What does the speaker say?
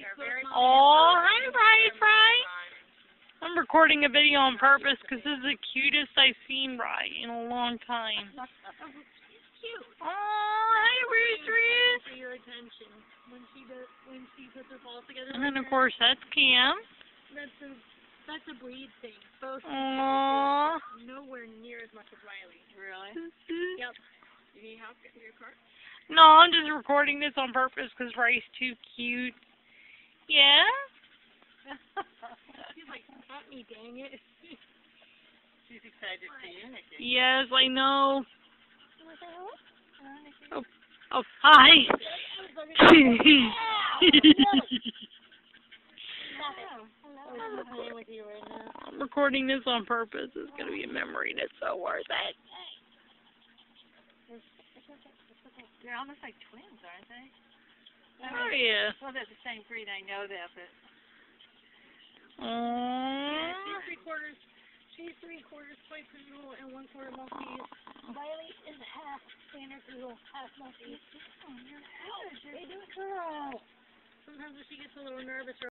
Oh, hi, Rye. I'm recording a video on purpose because this is the cutest I've seen Rye in a long time. Cute. Oh, hi, Ruth. For your attention when she puts her paws together. And then of course that's Cam. That's a breed thing. Both. Aww. Nowhere near as much as Reilly. Really? Yep. You need help getting your cart? No, I'm just recording this on purpose because Rye's too cute. Yeah? She's like, at me, dang it. She's excited to see you, Nikki. Yes, I know. Oh, hi. I'm recording this on purpose. It's going to be a memory and it's so worth it. They're almost like twins, aren't they? Oh, yeah. Well, they're the same breed, I know that, but... Aww. She's three-quarters toy poodle and one-quarter Maltese. Reilly is half standard poodle, half Maltese. Oh, you're good. Baby girl. Sometimes when she gets a little nervous,